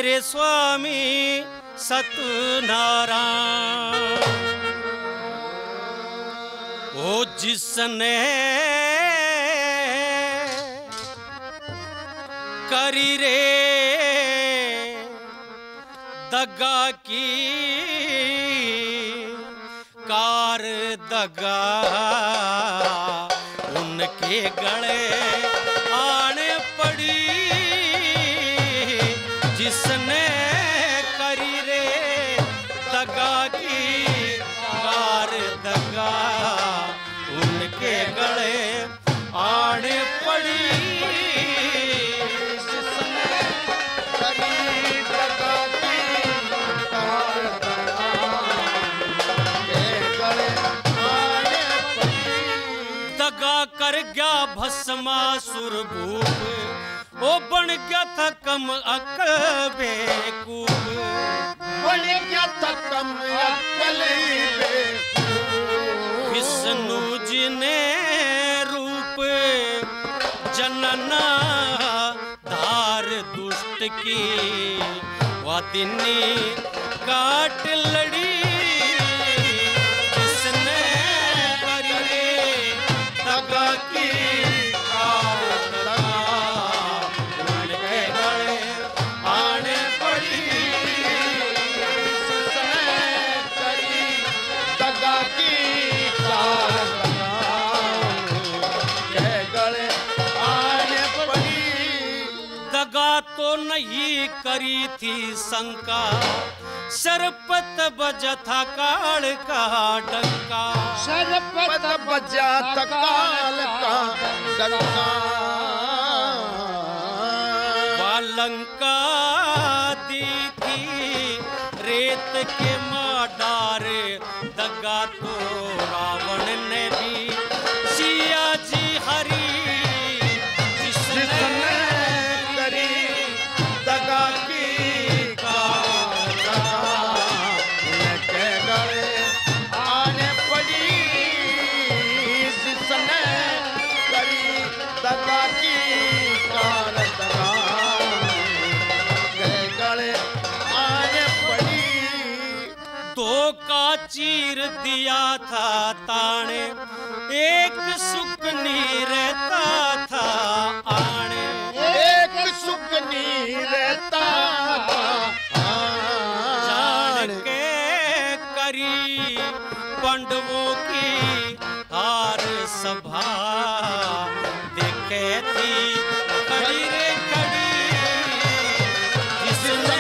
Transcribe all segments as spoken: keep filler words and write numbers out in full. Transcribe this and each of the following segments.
मेरे स्वामी सतनारायण। ओ जिसने करी रे दगा की कार दगा, उनके गले आने पड़ी। जिसने करी रे दगा की कार दगा, उनके गले आने पड़ी। कर गया भस्मासुर भूप, ओ बन गया था कम अकल बेवकूफ। बन गया था कम अकल बेवकूफ। विष्णु जी ने रूप जनना धार दुष्ट की, वादिनी काट लड़ी। तो नहीं करी थी शंका, सरपत बजा था काल का डंका। सरपत बजा था काल का डंका। वालंका दी थी रेत के माडार, दगा तो रावण ने भी सिया जी हरी। चीर दिया था ताने, एक सुख नहीं रहता था आने। एक सुख नहीं रहता था जान के करी पांडवों की हार सभा, देखे थी खड़ी रे खड़ी। जिसने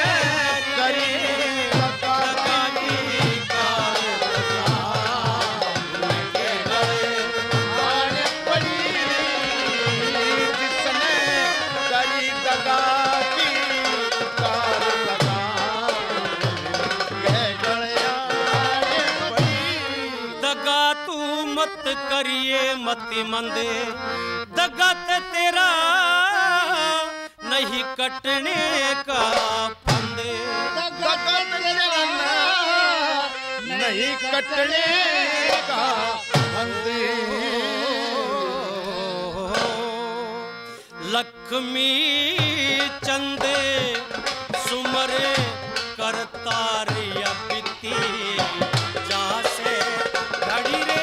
करिए मति मंदे, दगा ते तेरा नहीं कटने का फंदे। दगा तेरा नहीं कटने का फंदे। लक्ष्मी चंदे सुमरे करतारिया बीती, जहाँ से घड़ी रे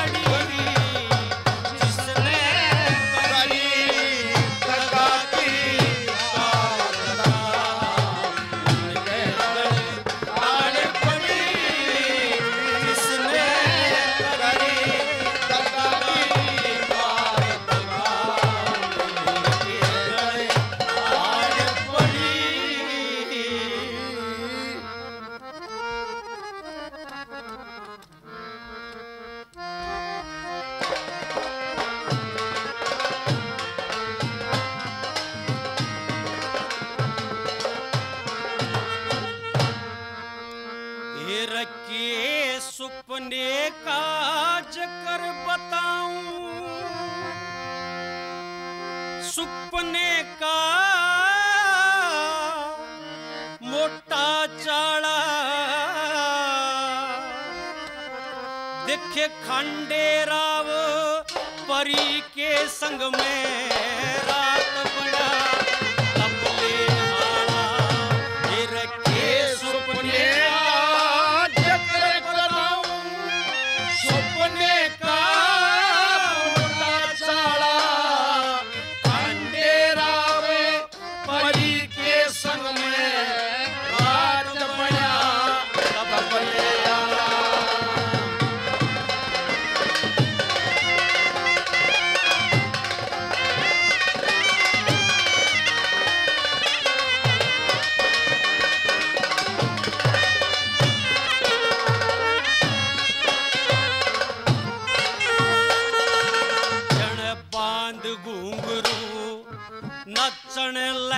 सुपने का जकर बताऊं, सुपने का मोटा चाड़ा, देखे खंडे राव परी के संग में रात बड़ा तबले हाड़ा।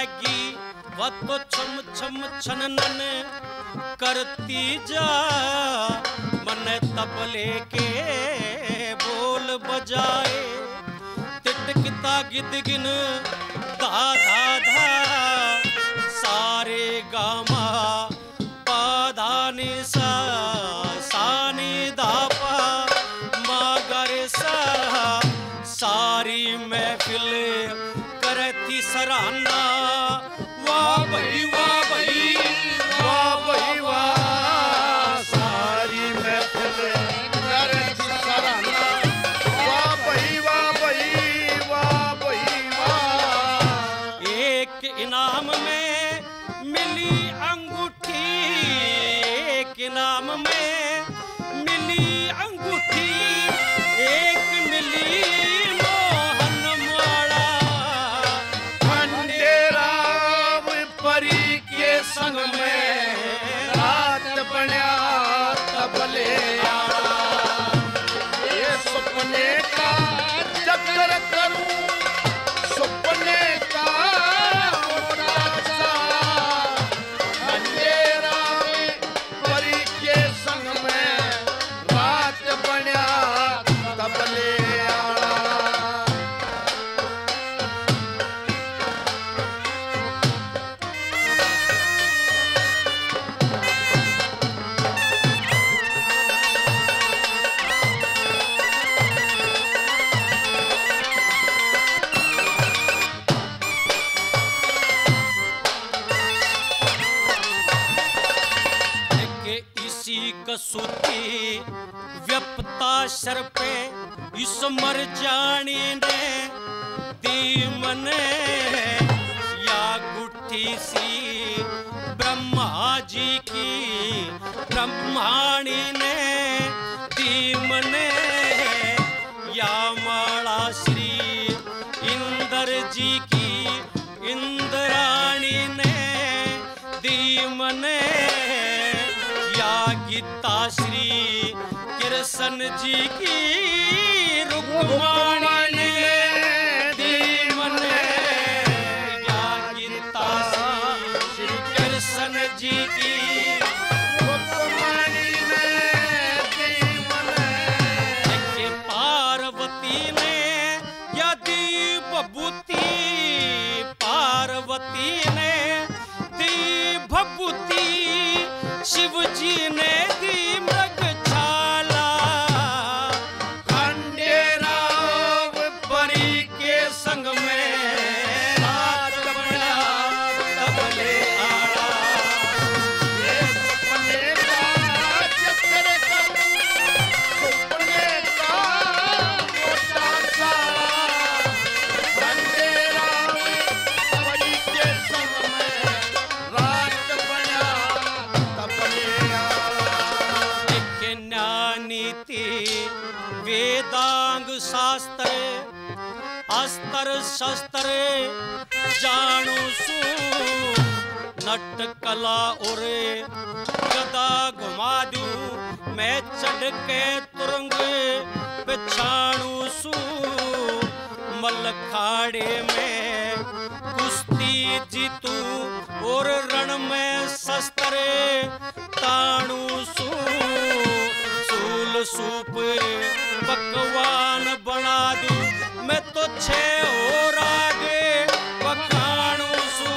लागी वह तो छम छम छननन करती जा मन तबले के बोल बजाए तिटकिता गिदगिन धा धा धा सारे गामा पाधा नि सा सानी धापा मागरे सा सारी महफिल करती सराहना वाह भई वाह भई वाह भई वाह सारी महफिल करती सराहना वाह भई वाह भई वाह भई वाह। एक इनाम में मिली अंगूठी एक इनाम में मिली अंगूठी एक मिली मोहन माला खंडेराव परी के संग में रात बन्या तबले आड़ा ये सपने का चक्कर करूं सपने का मोटा सा खंडेराव परी के संग में रात बन्या तबले आड़ा। कसूती व्यपता सर पे इस मर जाने ने दी मने या गुठी सी ब्रह्मा जी की ब्रह्माणी ने दी मने या माला श्री इंद्र जी की इंद्राणी ने दी मने गीता श्री कृष्ण जी की रुक्माणी ने दी मने या गीता श्री कृष्ण जी की रुक्माणी ने दी मने के पार्वती ने या दी बबूती पार्वती ने दी भभूति शिव जी ने दी मृगछाला खंडेराव परी के संग में रात बन्या तबले आड़ा ये सपने का चक्कर करूं सपने का मोटा सा खंडेराव परी के संग में रात बन्या नीति वेदांग शास्त्र अस्त्र शस्त्र जानू सू नट कला और गदा घुमा दू मैं चढ़ के तुरंग पिछाणू सू मलखाड़े में कुश्ती जीतू और रण में शस्त्र ताणू सू सूल सूप पकवान बना दूं मैं तो छे और आगे पकाणू सू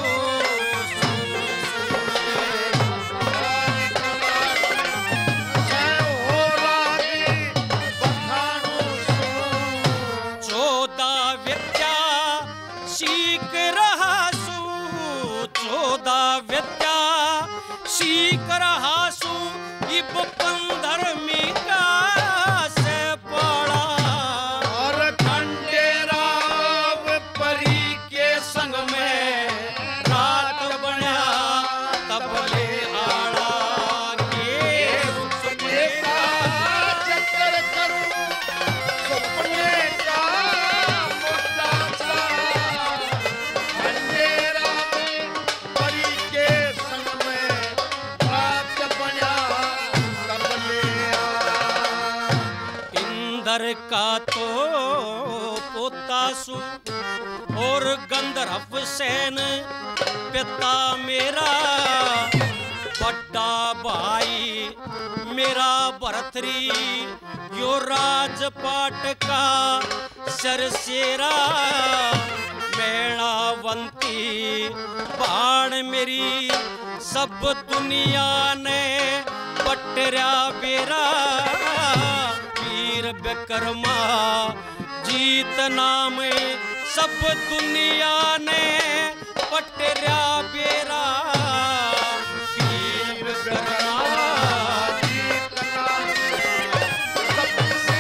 चौदह विद्या सीख रहा सू चौदह विद्या सीख रहा सू इब पंद्रहवीं का से पड़ा और खंडेराव परी के संग में रात बन्या तबले आड़ा के सपने का चक्कर करूं सपने का मोटा सा खंडेराव परी के संग में रात बन्या तबले आड़ा। इंदर का तो पोता सासू और गंधर्व सेन पिता मेरा, बड़ा भाई मेरा भरतरी, यो राजपाट का सरसेरा, मैणावंती बाण मेरी, सब दुनिया ने पटरा बेरा, वीर विक्रमा जीत नाम, सब दुनिया ने पटरा बेरा, वीर विक्रमा जीत नाम, सबसे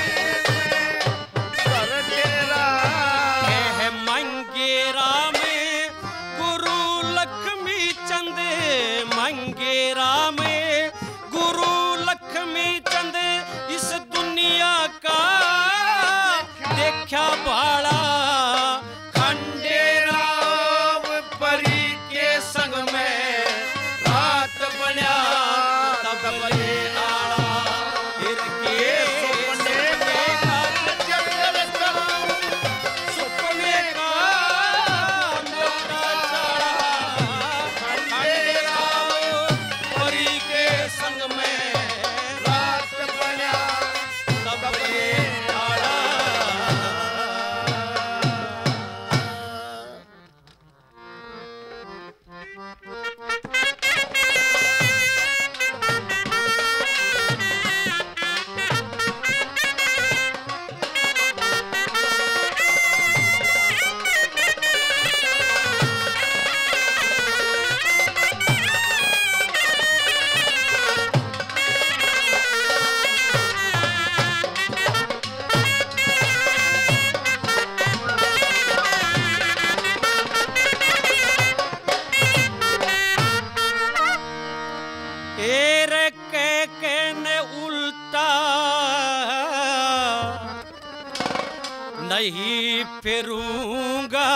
पटरा है मंगेरा में गुरु लक्ष्मी चंद, मंगेरा में गुरु लक्ष्मी चंद, इस दुनिया का देखा भाड़ा, खंडेरा परी के संग में रात बन्या, तब बने आड़ा, फिर के सुपने का चक्कर करूं, सुपने का मोटा चाड़ा, खंडेरा परी के संग में रात बन्या, तब बने आड़ा। एर के के ने उल्टा नहीं फिरूंगा,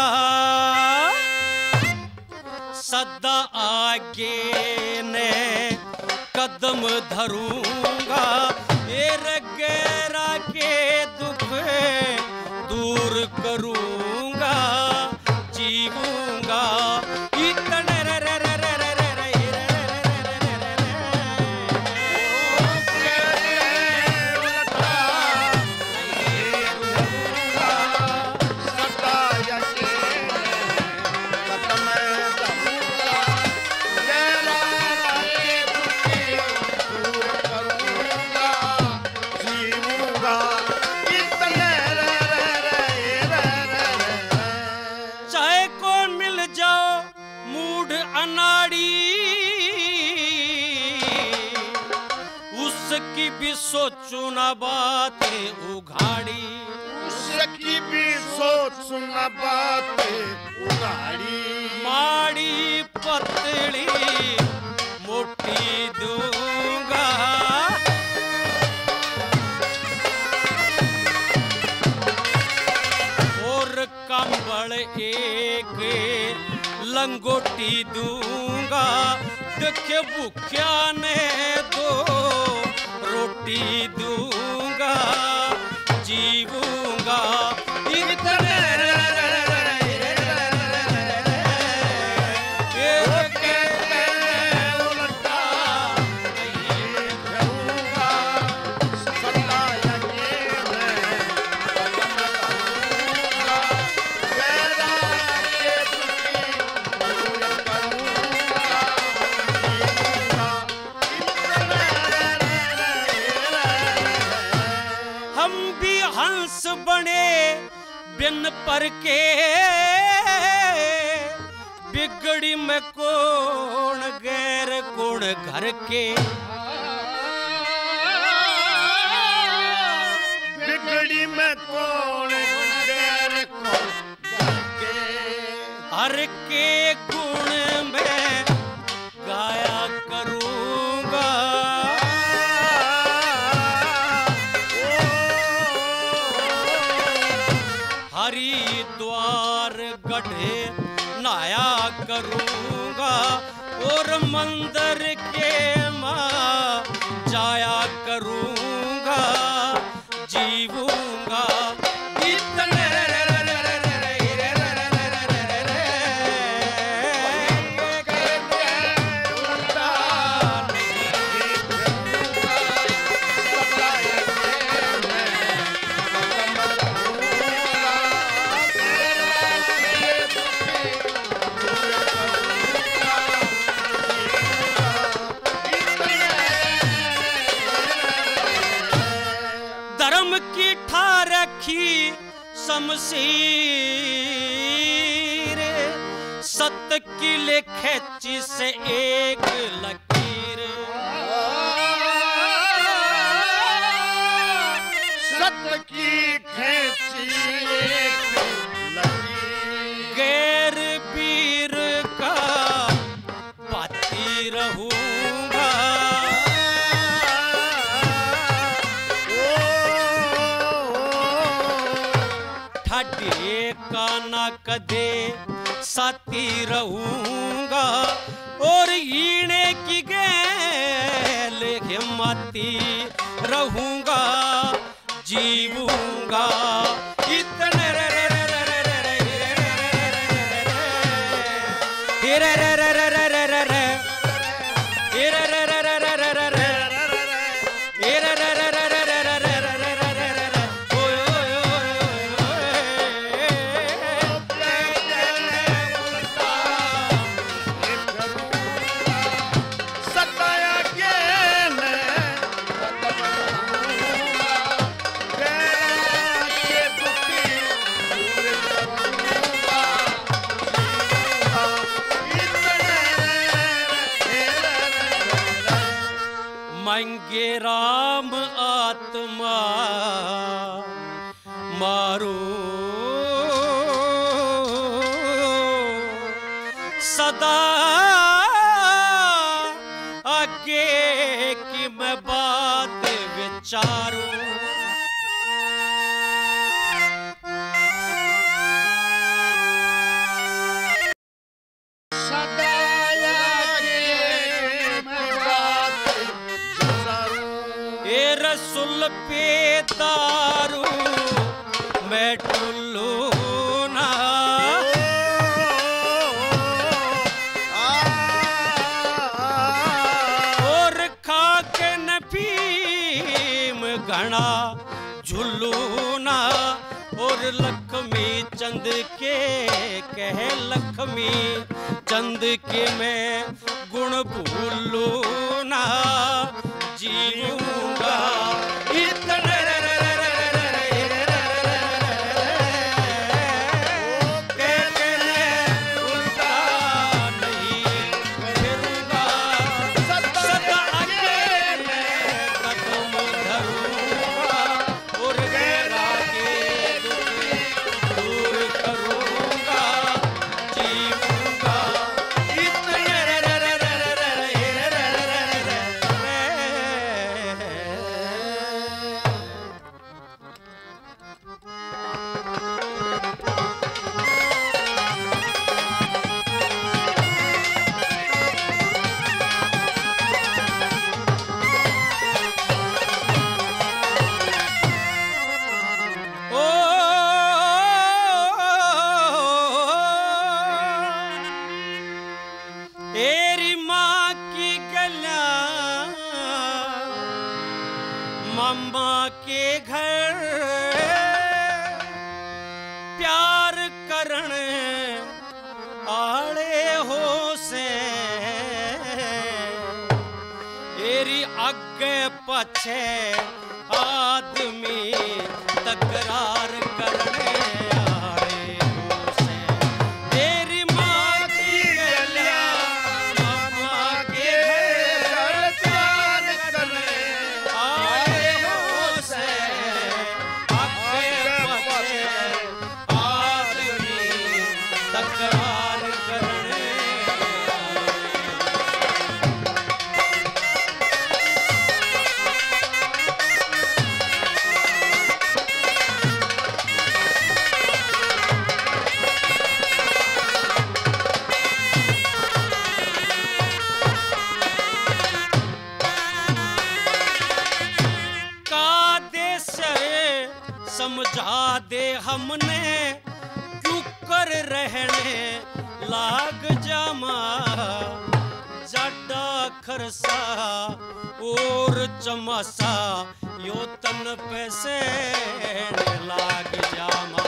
सदा आगे ने कदम धरूंगा, एर गैरा के दुख दूर करूंगा, जीऊंगा इतने रे रे रे रे रे रे रे रे रे रे रे चाहे कौन मिल जाओ मूड अनाड़ी, उसकी भी सोचो ना बात उघाड़ी, उसकी भी सोच सुना बात उगाड़ी, माड़ी पतली मोटी दूंगा, और कंबल एक लंगोटी दूंगा, देखे भूख्या ने दो रोटी दूंगा, जीऊंगा इतने हंस बने बिन पर के, बिगड़ी में कौन गैर कौन घर के, बिगड़ी में कौन गैर कौन घर के, हर के गुण में गाया करूंगा, हरिद्वार गढ़े नाया करूंगा, और मंदिर के माँ जाया करूंगा, जीऊंगा इतने तीखी शमशीर, सत की लिखे से एक लकीर। सत की खेची एक लकीर। गैर पीर का पाती रहूंगा, ठाडे का ना कदे साथी रहूंगा, और ईने की गैल हिम्मती रहूंगा, जीवूंगा इतने रे रे रे रे रे रे रे रे रे रे रे रे रे रे रे रे रे मंगे राम आत्मा मारो, सदा आगे की मैं बात विचारूं। रसुल पे दारू मैं टुल्लू ना, और खा के न भीम घना झुल्लू ना, और लक्ष्मी चंद के कह लक्ष्मी चंद के मैं गुण भूलू ना, जीऊंगा इतने रे रे रे रे रे रे रे रे, उल्टा नहीं फिरूंगा, सदा अकेले कदम धरूंगा, और गैरा के दुख दूर करूंगा, जीऊंगा इतने रे रे रे रे रे रे रे रे। तेरी माँ की गलियां मम्मा के घर, प्यार करण आड़े हो से, तेरी आगे पछे आदमी तकरार करने आड़े हो से, तेरी माँ की गलियां मम्मा के घर, प्यार करने आड़े हो से, आगे पछे आदमी तकरार करने समझा दे हमने क्यों कर रहने लाग जामा, जाडा खरसा और चमासा यो तन पैसे लाग जामा,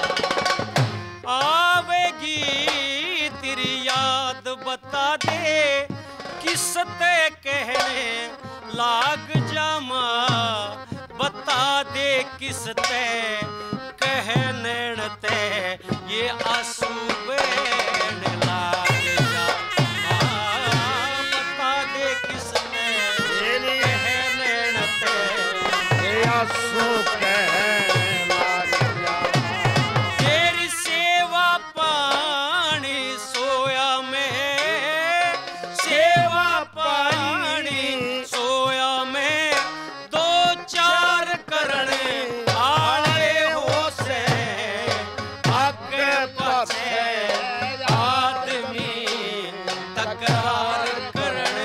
आवेगी तेरी याद बता दे किसते कहने लाग जामा, बता दे किसते कह नैणते ये आंसू बहने लाग जा। बता दे किसने कह नैणते ये आंसू बहने लाग जा। तेरी सेवा पानी सोया में, सेवा पानी सोया में दो चार करने आले हो से आगे पाछे आदमी तकरार करने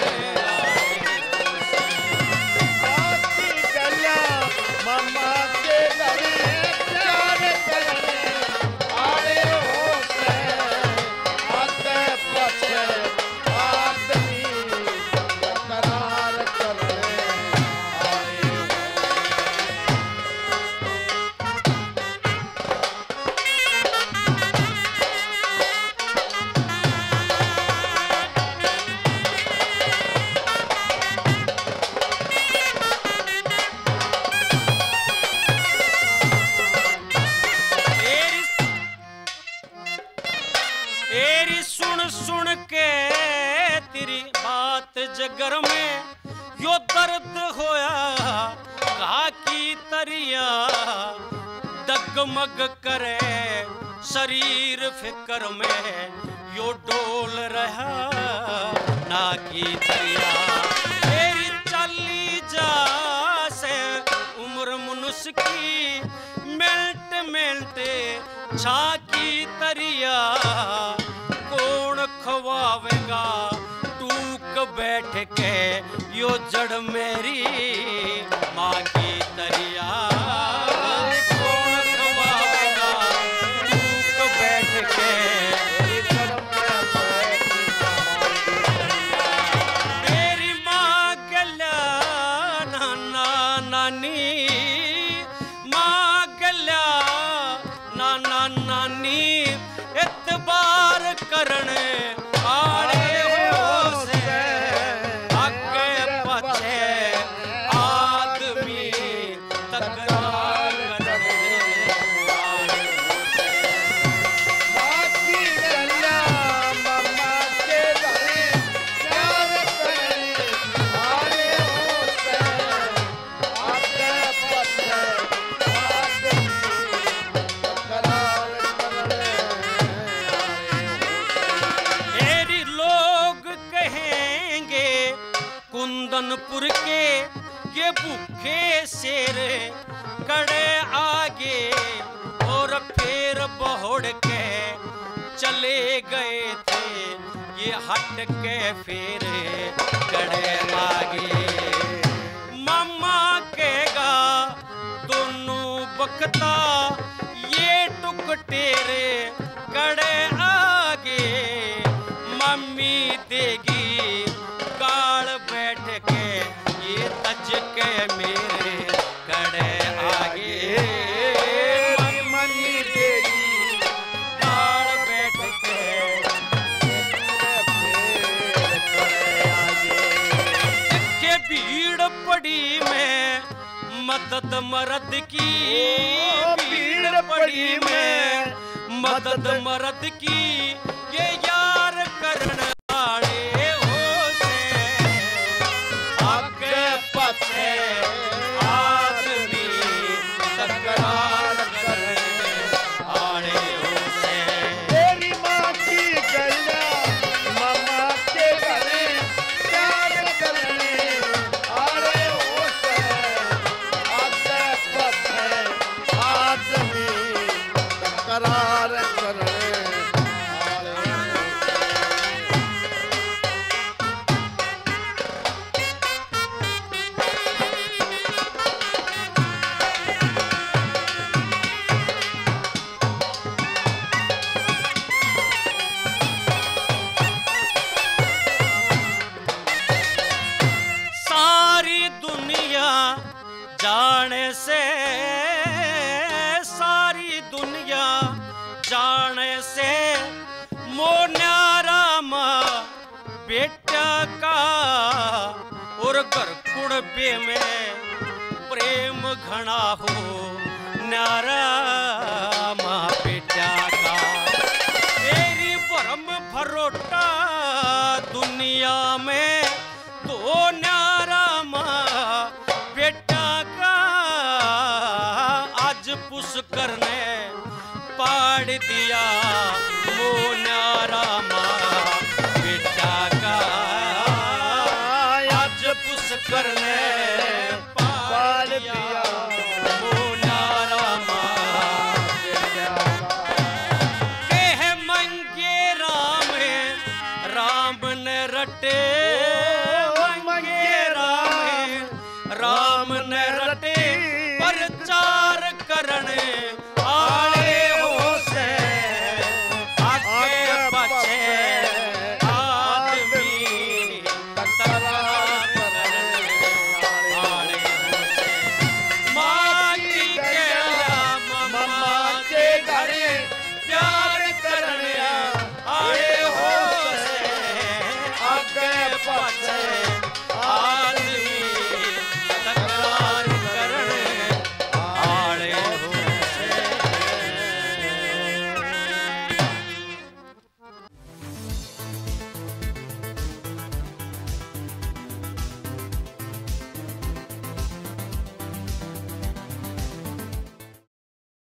बाकी गल्ला मामा के घरे प्यार करने आले हो से आगे पाछे आदमी तकरार करने आए हो। तेरी तेरी सुन सुन के तेरी बात जगर में यो दर्द होया कहा की तरिया डगमग करे शरीर फिक्र में यो डोल रहा ना की तरिया। तेरी चली जा से उम्र मनुष्य की मिनट मिनट छाकी तरिया कौन खवावेगा टूक बैठ के यो जड़ मेरी माँ की तरिया। कौन खवावेगा टूक बैठ के तेरी माँ गल्या नाना नानी, माँ गल्या नाना नानी इतबार करने आले हो से आगे पाछे आदमी तकरार करने आले हो से। बाकी गल्ला मामा के घरे प्यार करने आले हो से आगे पाछे आदमी तकरार करने आए हो। तेरी लोग कहेंगे कुंदनपुर के ये भूखे शेर कड़े आगे और फिर बहुड़ के चले गए थे ये हट के फिर कड़े आगे। मामा कहेगा दोनों बकता ये टुक टेरे कड़े आगे मम्मी देगी गाल बैठ के ये तज के मेरे कड़े आगे। मम्मी देगी गाल बैठ के फेर करे आगे। के भीड़ पड़ी में मदद मर्द की, भीड़ पड़ी में मदद मर्द की ये यार करने वाले हो से आगे पाछे आदमी तकरार करने वाले हो से। तेरी माँ की गल्ला मामा के घरे प्यार करने आले हो से आगे पाछे आदमी तकरार करने आले हो से। सारी दुनिया जाने से, सारी दुनिया जाने से मोन्यारा माँ बेटा का और घर कुड़बे में प्रेम घना हो न्यारा माँ बेटा का तेरी भरम भरोटा दुनिया में तो न्यारा माँ बेटा का आज पुष्कर ने पाड़ दिया वो न्यारा माँ बेटा का आज पुष्कर ने पाड़ दिया वो न्यारा माँ बेटा का कह मंगे राम राम ने रटे मंगे राम राम ने रटे